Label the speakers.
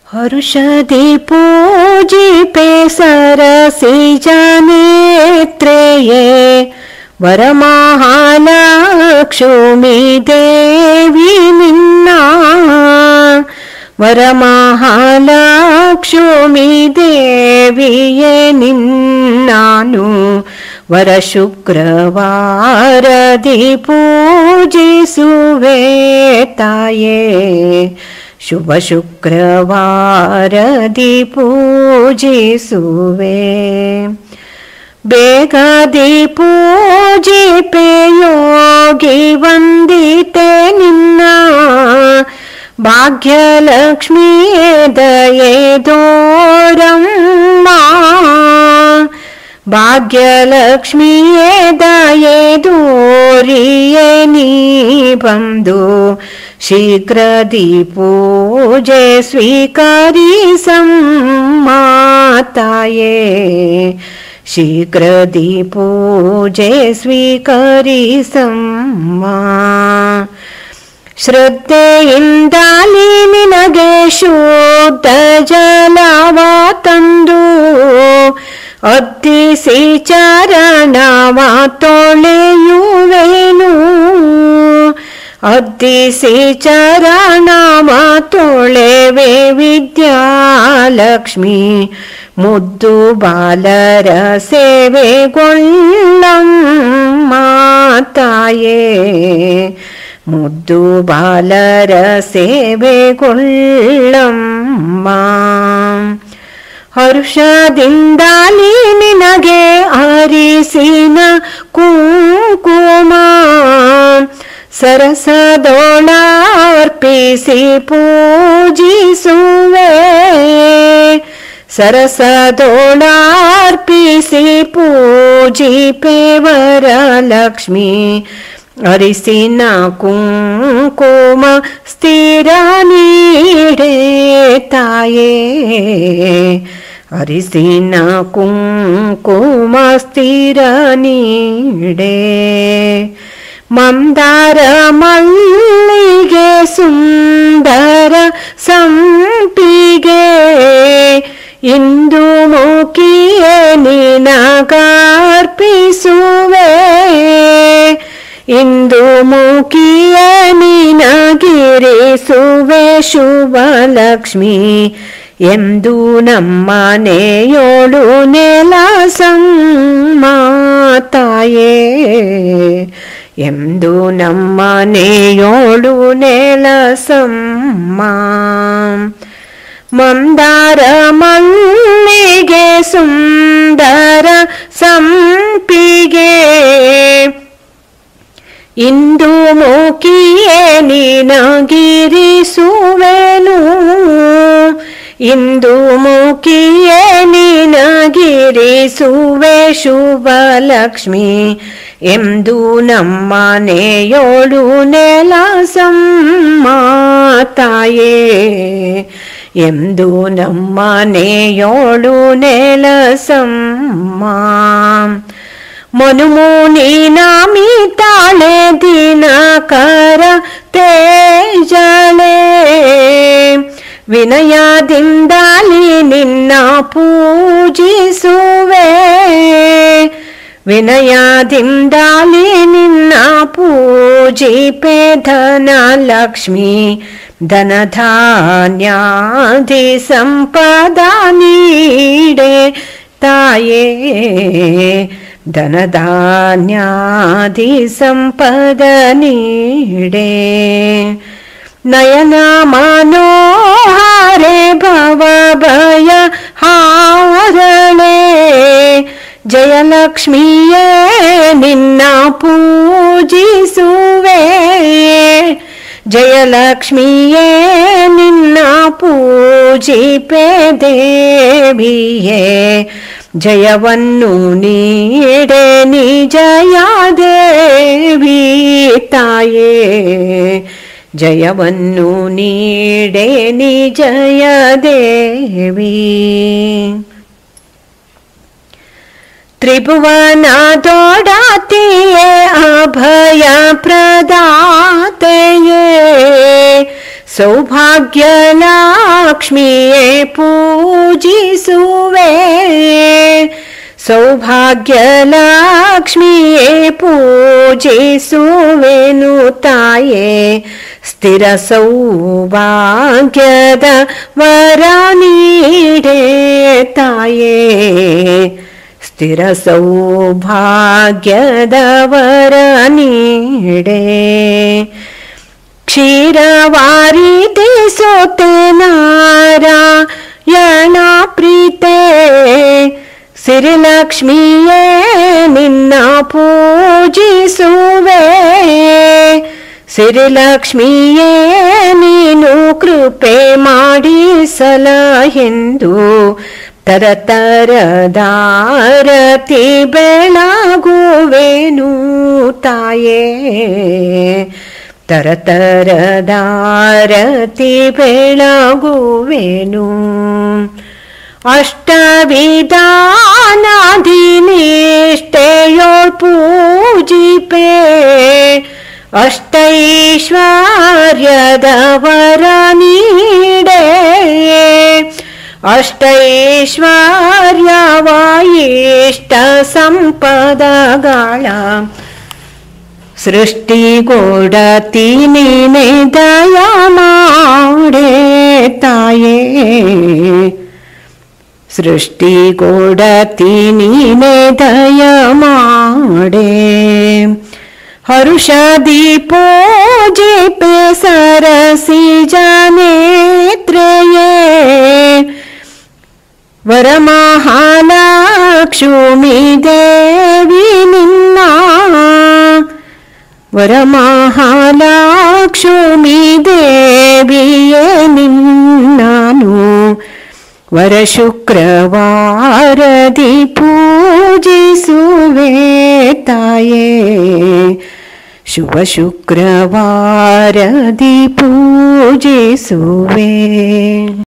Speaker 1: ಹರುಷದಿ ಪೂಜಿಪೆ ಸರಸಿಜನೇತ್ರೆಯೇ ವರಮಹಾಲಕ್ಷ್ಮೀ ದೇವಿ ನಿನ್ನ ವರಮಹಾಲಕ್ಷ್ಮೀ ದೇವಿಯೇ ನಿನ್ನಾನು ವರ ಶುಕ್ರವಾರದಿ ಪೂಜಿಸುವೆ ತಾಯೇ ಶುಭ ಶುಕ್ರವಾರದಿ ಪೂಜಿಸುವೆ ಬೇಗದಿ ಪೂಜಿಪೆ ಯೋಗಿ ವಂದಿತೆ ನಿನ್ನ ಭಾಗ್ಯಲಕ್ಷ್ಮಿಯೇ ದಯೆ ದೋರಮ್ಮ ಭಾಗ್ಯಲಕ್ಷ್ಮಿಯೇ ದಯೆ ದೋರಿಯೇ ನೀ ಬಂದು ಶೀಘ್ರದಿ ಪೂಜೆ ಸ್ವೀಕರಿಸಮ್ಮ ತಾಯೇ ಶೀಘ್ರದಿ ಪೂಜೆ ಸ್ವೀಕರಿಸಮ್ಮ ಶ್ರದ್ಧೆಯಿಂದಲಿ ನಿನಗೆ ಶುದ್ಧ ಜಲವ ತಂದು ಅದ್ದಿಸಿ ಚರಣವ ತೊಳೆಯುವೆನು ಅದ್ದಿಸಿ ಚರಣವ ತೊಳೆವೆ ವಿದ್ಯಾಲಕ್ಷ್ಮಿ ಮುದ್ದು ಬಾಲರ ಸೇವೆಗೊಳ್ಳಮ್ಮ ತಾಯೇ ಮುದ್ದು ಬಾಲರ ಸೇವೆಗೊಳ್ಳಮ್ಮ ಹರ್ಷದಿಂದಲಿ ನಿನಗೆ ಅರಿಸಿನ ಕುಂಕುಮ ಸರಸದೊಳರ್ಪಿಸಿ ಪೂಜಿಸುವೆ ಸರಸದೊಳರ್ಪಿಸಿ ಪೂಜಿಪೆ ವರಲಕ್ಷ್ಮಿ ಅರಿಸಿನ ಕುಂಕುಮ ಸ್ಥಿರ ನೀಡೆ ತಾಯೇ ಅರಿಸಿನ ಕುಂಕುಮ ಸ್ಥಿರ ನೀಡೆ ಮಂದಾರ ಮಲ್ಲಿಗೆ ಸುಂದರ ಸಂಪಿಗೆ ಇಂದು ಮುಖಿಯೇ ನಿನಗರ್ಪಿಸುವೆ ಇಂದು ಮುಖಿಯ ನಿನಗಿರಿಸುವೆ ಶುಭಲಕ್ಷ್ಮಿ ಎಂದು ನಮ್ಮನೆಯೋಳು ನೆಲಸಮ್ಮ ತಾಯೇ ಎಂದು ನಮ್ಮನೆಯೋಳು ನೆಲಸಮ್ಮ ಮಂದಾರ ಮಲ್ಲಿಗೆ ಸುಂದರ ಸಂಪಿಗೆ ಇಂದು ಮುಖಿಯೇ ನಿನಗಿರಿಸುವೆನು ಇಂದು ಮುಖಿಯೇ ನಿನಗಿರಿಸುವೆ ಶುಭಲಕ್ಷ್ಮಿ ಎಂದು ನಮ್ಮನೆಯೋಳು ನೆಲಸಮ್ಮ ತಾಯೇ ಎಂದು ನಮ್ಮನೆಯೋಳು ನೆಲಸಮ್ಮ ಮನುಮುನಿ ನಮಿತಾಳೆ ದಿನಕರ ತೇಜಳೆ ವಿನಯದಿಂದಲಿ ನಿನ್ನ ಪೂಜಿಸುವೆ ವಿನಯದಿಂದಲಿ ನಿನ್ನ ಪೂಜಿಪೆ ಧನಲಕ್ಷ್ಮಿ ಧನಧಾನ್ಯಾದಿ ಸಂಪದ ನೀಡೆ ತಾಯೇ ಧನಧಾನ್ಯಾದಿ ಸಂಪದ ನೀಡೆ ನಯನ ಮನೋಹರೆ ಭವ ಭಯ ಹಾರಳೆ ಜಯಲಕ್ಷ್ಮಿಯೇ ನಿನ್ನ ಪೂಜಿಸುವೆ ಜಯಲಕ್ಷ್ಮಿಯೇ ನಿನ್ನ ಪೂಜಿಪೆ ದೇವಿಯೇ ಜಯವನ್ನು ನೀಡೆ ನೀ ಜಯದೇವಿ ತಾಯೇ ಜಯವನ್ನು ನೀಡೆ ನೀ ಜಯದೇವಿ ತ್ರಿಭುವನದೊಡತಿಯೇ ಅಭಯ ಪ್ರದಾತೆಯೇ ಸೌಭಾಗ್ಯ ಲಕ್ಷ್ಮಿಯೇ ಪೂಜಿಸುವೆ ಸೌಭಾಗ್ಯ ಲಕ್ಷ್ಮಿಯೇ ಪೂಜಿಸುವೆನು ತಾಯೇ ಸ್ಥಿರ ಸೌಭಾಗ್ಯದ ವರ ನೀಡೆ ತಾಯೇ ಸ್ಥಿರ ಸೌಭಾಗ್ಯದ ವರ ನೀಡೆ ಕ್ಷೀರವಾರಿದೆ ಸೋತೆ ನಾರಾಯಣ ಪ್ರೀತೆ ಸಿರಿಲಕ್ಷ್ಮಿಯೇ ನಿನ್ನ ಪೂಜಿಸುವೆ ಸಿರಿಲಕ್ಷ್ಮಿಯೇ ನೀನು ಕೃಪೆ ಮಾಡಿಸಲ ಎಂದು ತರತರದಾರತಿ ಬೆಳಗುವೆನು ತಾಯೇ ತರತರದಾರತಿ ಬೆಳಗುವೆನು ಅಷ್ಟವಿಧಾನಾಧಿನಿಷ್ಠೆಯೋಳ್ ಪೂಜಿಪೆ ಅಷ್ಟೈಶ್ವರ್ಯದ ವರ ನೀಡೆ ಅಷ್ಟೈಶ್ವರ್ಯವಾಯಿಷ್ಟ ಸಂಪದಗಳ ಸೃಷ್ಟಿಗೊಡತಿ ನೀನೆ ದಯ ಮಾಡೆ ತಾಯೇ ಸೃಷ್ಟಿಗೊಡತಿ ನೀನೆ ದಯ ಮಾಡೆ ಹರುಷದಿ ಪೂಜಿಪೆ ಸರಸಿಜನೇತ್ರಯೇ ವರಮಹಾಲಕ್ಷ್ಮೀ ದೇವಿ ನಿನ್ನ ವರಮಹಾಲಕ್ಷ್ಮೀ ದೇವಿಯೇ ನಿನ್ನನು ವರ ಶುಕ್ರವಾರದಿ ಪೂಜಿಸುವೆ ತಾಯೇ ಶುಭ ಶುಕ್ರವಾರದಿ ಪೂಜಿಸುವೆ.